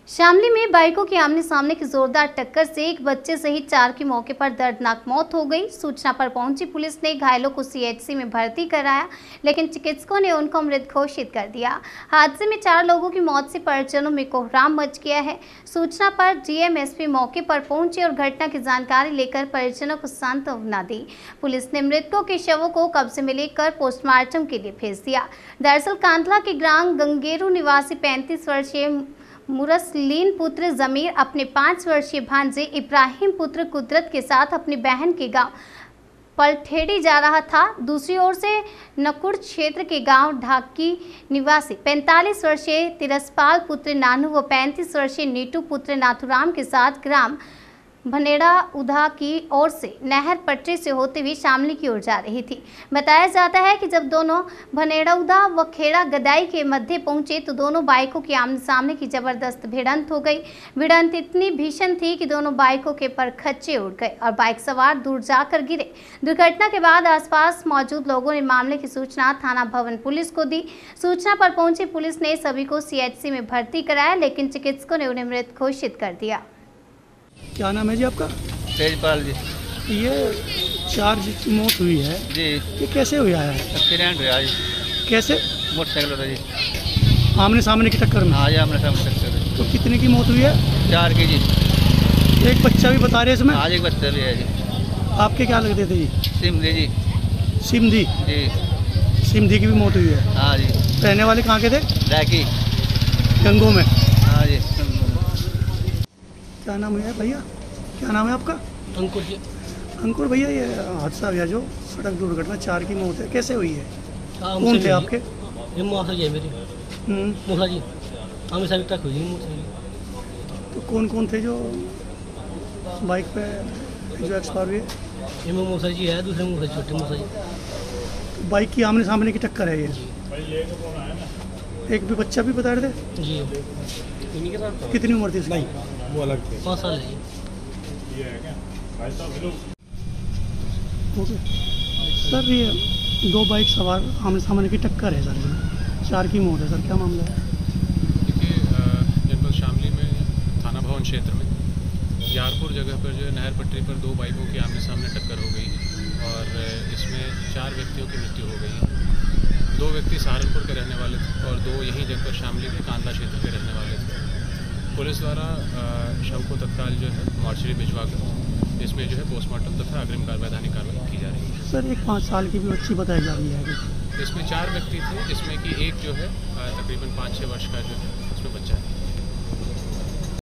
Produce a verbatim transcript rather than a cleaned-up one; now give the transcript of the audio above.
शामली में बाइकों की आमने सामने की जोरदार टक्कर से एक बच्चे सहित चार की मौके पर दर्दनाक मौत हो गई। सूचना पर पहुंची पुलिस ने घायलों को सीएचसी में भर्ती कराया, लेकिन चिकित्सकों ने उनको मृत घोषित कर दिया। हादसे में चार लोगों की मौत से परिजनों में कोहराम मच गया है। सूचना पर डीएमएसपी मौके पर पहुंचे और घटना की जानकारी लेकर परिजनों को सांत्वना दी। पुलिस ने मृतकों के शवों को कब्जे में लेकर पोस्टमार्टम के लिए भेज दिया। दरअसल कांधला के ग्राम गंगेरू निवासी पैंतीस वर्षीय मुरसलीन पुत्र जमीर अपने पाँच वर्षीय भांजे इब्राहिम पुत्र कुदरत के साथ अपनी बहन के गांव पलठेड़ी जा रहा था। दूसरी ओर से नकुड़ क्षेत्र के गांव ढाकी निवासी पैंतालीस वर्षीय तिरसपाल पुत्र नानू व पैंतीस वर्षीय नीटू पुत्र नाथुराम के साथ ग्राम भनेड़ा उधा की ओर से नहर पटरी से होते हुए शामली की ओर जा रही थी। बताया जाता है कि जब दोनों भनेड़ा उधा व खेड़ा गदाई के मध्य पहुंचे तो दोनों बाइकों की आमने सामने की जबरदस्त भिड़ंत हो गई। भिड़ंत इतनी भीषण थी कि दोनों बाइकों के परखच्चे उड़ गए और बाइक सवार दूर जाकर गिरे। दुर्घटना के बाद आसपास मौजूद लोगों ने मामले की सूचना थाना भवन पुलिस को दी। सूचना पर पहुंची पुलिस ने सभी को सीएचसी में भर्ती कराया, लेकिन चिकित्सकों ने उन्हें मृत घोषित कर दिया। क्या नाम है जी आपका? तेजपाल जी। ये चार की मौत हुई है जी, ये कैसे हुआ है? एक्सीडेंट हुआ जी। कैसे? मोटरसाइकिल होता जी, आमने सामने की टक्कर में? हाँ जी, आमने सामने टक्कर। तो कितने की मौत हुई है? चार की जी। एक बच्चा भी बता रहे इसमें? आज एक बच्चा भी है जी। आपके क्या लगते थे जी? सिमधी जी। सिमधी जी। सिमधी की भी मौत हुई है? हाँ जी। रहने वाले कहाँ के थे? डाकी गंगो में। हाँ जी। क्या नाम है भैया? क्या नाम है आपका? अंकुर जी। अंकुर भैया, ये हादसा हुआ जो सड़क दुर्घटना चार की मौत है, कैसे हुई है? हाँ, कौन थे आपके? ये मौसा जी है मेरी। मौसा जी हमें सारी ट्रक हुई मोटरसाइकिल। तो कौन कौन थे जो बाइक पे जो एक्सपायर हुए? ये में मौसा जी है, दूसरे मौसा छोटे मौसा जी। तो बाइक की आमने सामने की टक्कर है ये। एक भी बच्चा भी बता रहे थे जी। कितनी उम्र थी इसकी? वो अलग थे। पाँच साल है ओके सर, ये दो बाइक सवार आमने सामने की टक्कर है सर, चार की मौत है सर, क्या मामला है? देखिए, जनपद शामली में थाना भवन क्षेत्र में यारपुर जगह पर जो है नहर पटरी पर दो बाइकों की आमने सामने टक्कर हो गई और इसमें चार व्यक्तियों की मृत्यु हो गई। दो व्यक्ति सहारनपुर के रहने वाले थे और दो यहीं जनपद शामली के कांधला क्षेत्र के रहने वाले थे। पुलिस द्वारा शव को तत्काल जो है मॉर्चरी भिजवा कर इसमें जो है पोस्टमार्टम तथा अग्रिम वैधानिक कार्रवाई की जा रही है। सर, एक पाँच साल की भी बच्ची बताई जा रही है। इसमें चार व्यक्ति थे, जिसमें कि एक जो है तकरीबन पाँच छः वर्ष का जो है उसमें बच्चा है।